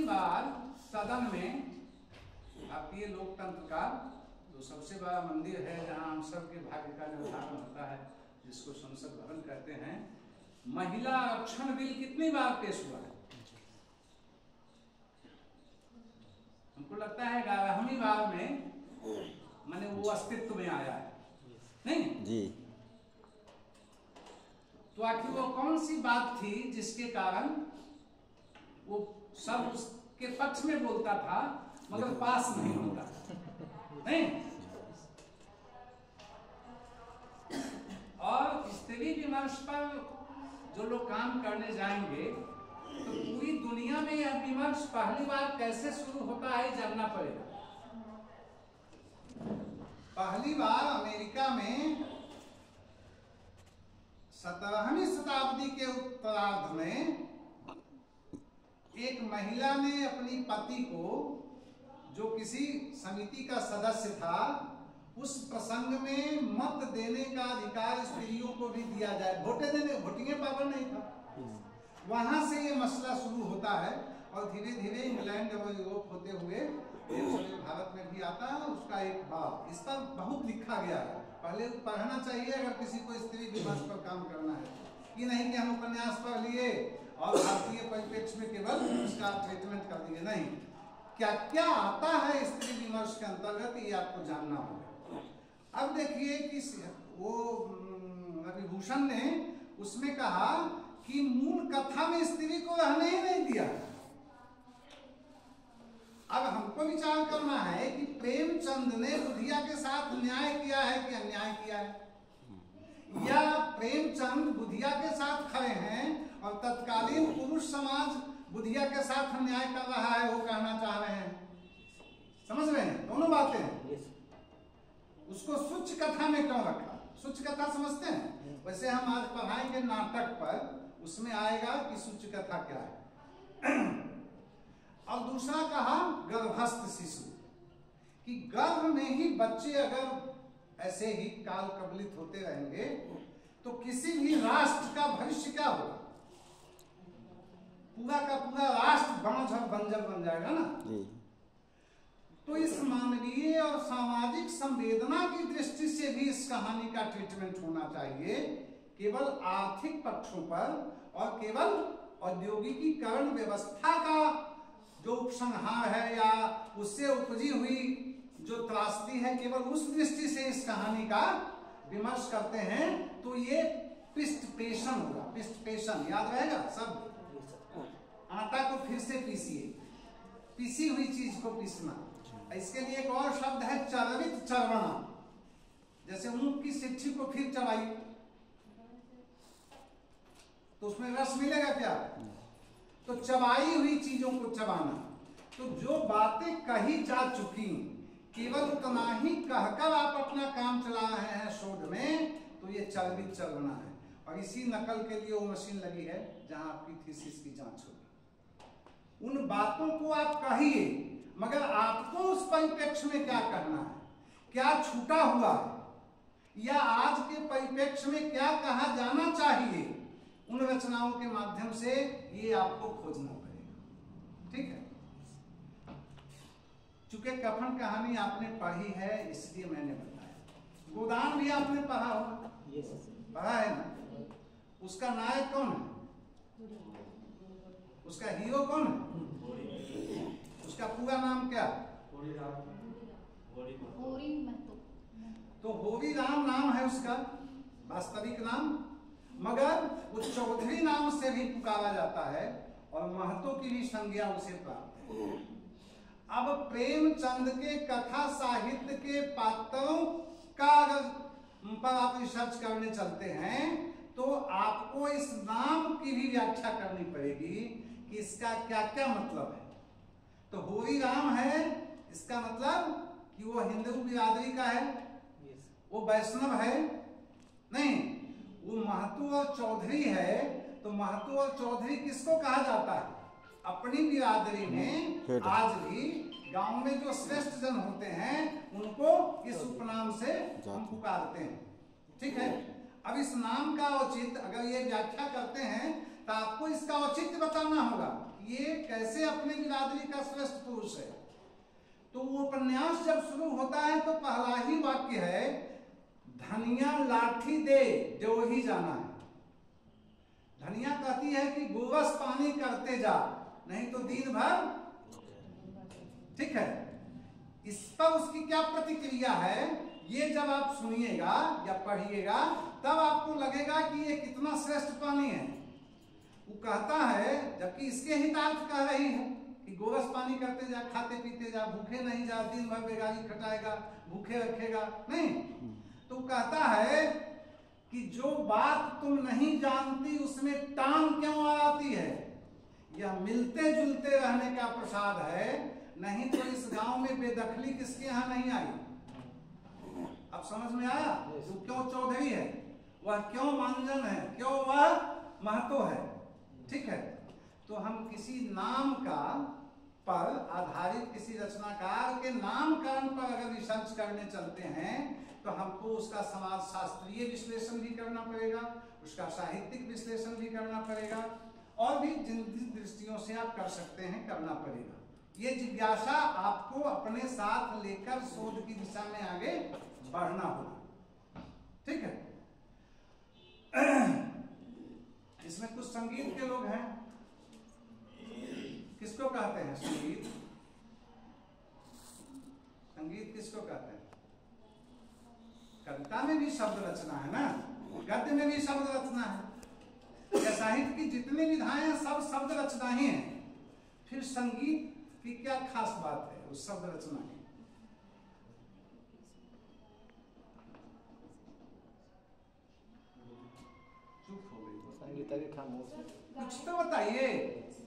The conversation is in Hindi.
बार सदन में भारतीय लोकतंत्र का जो सबसे बड़ा मंदिर है, जहां हम सबके भाग्य का निर्धारण होता है, जिसको संसद भवन कहते हैं, महिला आरक्षण बिल कितनी बार पेश हुआ है? हमको लगता है 11वीं बार में माने वो अस्तित्व में आया है, नहीं जी। तो आखिर वो कौन सी बात थी जिसके कारण वो सब उसके पक्ष में बोलता था मगर पास नहीं होता, नहीं? और स्त्री विमर्श पर जो लोग काम करने जाएंगे तो पूरी दुनिया में यह विमर्श पहली बार कैसे शुरू होता है जानना पड़ेगा। पहली बार अमेरिका में 17वीं शताब्दी के उत्तरार्ध में एक महिला ने अपनी पति को, जो किसी समिति का सदस्य था, उस प्रसंग में मत देने का अधिकार स्त्रियों को भी दिया जाए, वोटिंग पावर नहीं था। वहां से ये मसला शुरू होता है और धीरे धीरे इंग्लैंड और यूरोप होते हुए भारत में भी आता है। उसका एक भाव इस पर बहुत लिखा गया है, पहले पढ़ना चाहिए अगर किसी को स्त्री विमर्श पर काम करना है। ये नहीं कि हम उपन्यास पढ़ लिए और भारतीय परिप्रेक्ष्य में केवल इसका ट्रीटमेंट कर दिए, नहीं। क्या क्या आता है स्त्री विमर्श के अंतर्गत, ये आपको जानना होगा। अब देखिए कि वो विभूषण ने उसमें कहा कि मूल कथा में स्त्री को रहने ही नहीं दिया। अब हमको विचार करना है कि प्रेमचंद ने बुधिया के साथ न्याय किया है कि अन्याय किया है, या प्रेमचंद बुधिया के साथ खड़े हैं और तत्कालीन पुरुष समाज बुधिया के साथ अन्याय कर रहा है, वो कहना चाह रहे हैं। समझ रहे हैं दोनों बातें। उसको सूच्य कथा में क्यों रखा? सूच्य कथा समझते हैं? वैसे हम आज पढ़ाएंगे नाटक पर, उसमें आएगा कि सूच्य कथा क्या है। और दूसरा कहा गर्भस्थ शिशु, कि गर्भ में ही बच्चे अगर ऐसे ही काल कबलित होते रहेंगे तो किसी भी राष्ट्र का भविष्य क्या होगा? पूरा का पूरा राष्ट्र बांझ बंजर बन जाएगा ना। तो इस मानवीय और सामाजिक संवेदना की दृष्टि से भी इस कहानी का ट्रीटमेंट होना चाहिए, केवल आर्थिक पक्षों पर और केवल औद्योगिकीकरण व्यवस्था का जो उपसंहार है या उससे उपजी हुई जो त्रासदी है, केवल उस दृष्टि से इस कहानी का विमर्श करते हैं तो ये पिष्टपेषण होगा। पिष्टपेषण याद रहेगा सब। आटा को फिर से पीसिए, पीसी हुई चीज को पीसना। इसके लिए एक और शब्द है चरवित चरवना, जैसे ऊंट की सिट्ठी को फिर चबाई तो उसमें रस मिलेगा क्या? तो चबाई हुई चीजों को चबाना। तो जो बातें कही जा चुकी केवल उतना ही कहकर आप अपना काम चला रहे हैं शोध में, तो ये चरवित चरवना है। और इसी नकल के लिए वो मशीन लगी है जहां आपकी थीसिस की जांच होगी। उन बातों को आप कहिए, मगर आपको उस परिप्रेक्ष्य में क्या करना है, क्या छूटा हुआ है, या आज के परिप्रेक्ष्य में क्या कहा जाना चाहिए, उन रचनाओं के माध्यम से ये आपको खोजना पड़ेगा। ठीक है? चूंकि कफन कहानी आपने पढ़ी है इसलिए मैंने बताया। गोदान भी आपने पढ़ा होगा, पढ़ा है ना? उसका नायक कौन है? उसका हीरो कौन है? उसका पूरा नाम क्या? तो होरी राम नाम है उसका वास्तविक नाम, मगर वो चौधरी नाम से भी पुकारा जाता है और महतो की भी संज्ञा उसे प्राप्त है। अब प्रेमचंद के कथा साहित्य के पात्रों का अगर पर आप रिसर्च करने चलते हैं तो आपको इस नाम की भी व्याख्या करनी पड़ेगी कि इसका क्या क्या मतलब है। तो होरी राम है, इसका मतलब कि वो हिंदू बिरादरी का है, वो वैष्णव है नहीं। वो महतो और चौधरी है, तो महतो और चौधरी किसको कहा जाता है? अपनी बिरादरी में आज भी गांव में जो श्रेष्ठ जन होते हैं उनको इस उपनाम से हम पुकारते हैं। ठीक है? अब इस नाम का औचित्य अगर ये व्याख्या करते हैं तो आपको इसका औचित्य बताना होगा। ये कैसे अपने बिरादरी का श्रेष्ठ पुरुष है। तो वो उपन्यास जब शुरू होता है तो पहला ही वाक्य है, धनिया लाठी दे जो ही जाना है। धनिया कहती है कि गोवस पानी करते जा, नहीं तो दिन भर, ठीक है। इस पर उसकी क्या प्रतिक्रिया है, ये जब आप सुनिएगा या पढ़िएगा तब आपको लगेगा कि ये कितना श्रेष्ठ पानी है। वो कहता है, जबकि इसके हितार्थ कह रही है कि गोरस पानी करते जा, खाते पीते जा, भूखे नहीं जा, दिन भर बेगारी खटाएगा, भूखे रखेगा नहीं। तो कहता है कि जो बात तुम नहीं जानती उसमें टांग क्यों आती है, यह मिलते जुलते रहने का प्रसाद है, नहीं तो इस गांव में बेदखली किसके यहाँ नहीं आई। अब समझ में आया, वो क्यों चौधरी है, वह क्यों मानजन है, क्यों वह महतो है, ठीक है। तो हम किसी नाम का पर आधारित किसी रचनाकार के नामकरण पर अगर रिसर्च करने चलते हैं तो हमको उसका समाज शास्त्रीय विश्लेषण भी करना पड़ेगा, उसका साहित्यिक विश्लेषण भी करना पड़ेगा, और भी जिन दृष्टियों से आप कर सकते हैं करना पड़ेगा। ये जिज्ञासा आपको अपने साथ लेकर शोध की दिशा में आगे बढ़ना होगा, ठीक है। इसमें कुछ संगीत के लोग हैं, किसको कहते हैं संगीत? संगीत किसको कहते हैं? कविता में भी शब्द रचना है ना, गद्य में भी शब्द रचना है, या साहित्य की जितनी विधाएं हैं सब शब्द रचना ही है। फिर संगीत की क्या खास बात है उस शब्द रचना की? चुप हो गई, संगीता की खामोश, कुछ तो बताइए।